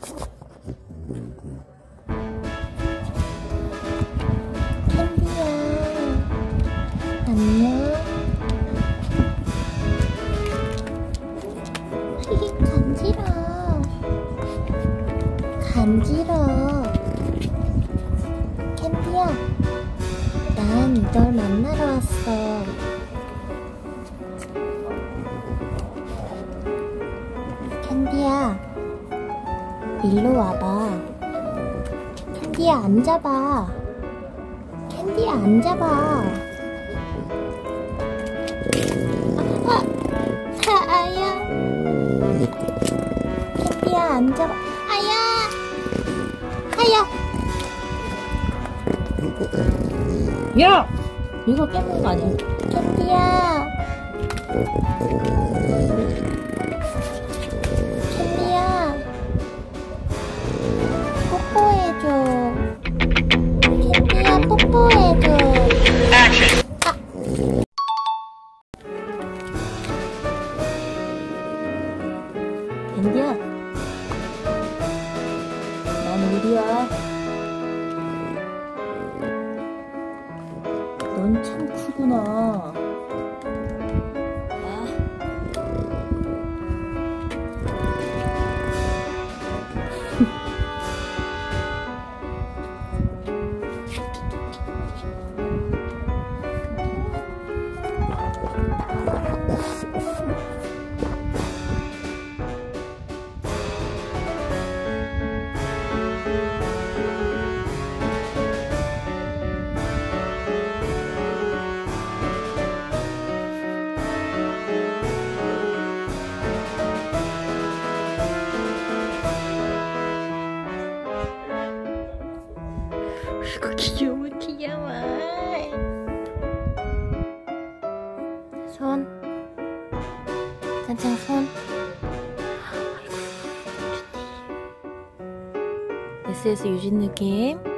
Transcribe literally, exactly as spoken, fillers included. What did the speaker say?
캔디야, 안녕. 간지러. 간지러. 캔디야, 난 널 만나러 왔어. 캔디야, 일로 와봐. 캔디야, 앉아봐. 캔디야, 앉아봐. 아, 아, 아야. 캔디야, 앉아봐. 아야. 아야. 야! 이거 깨는 거 아니야? 캔디야. 캔디야. 뽀뽀해줘. 캔디야, 뽀뽀해줘. 아. 캔디야, 난 우리야. 넌 참 크구나. 아. 아이고, 귀여워, 귀여워. 손. 짠짠, 손. 에스에스 유진 느낌.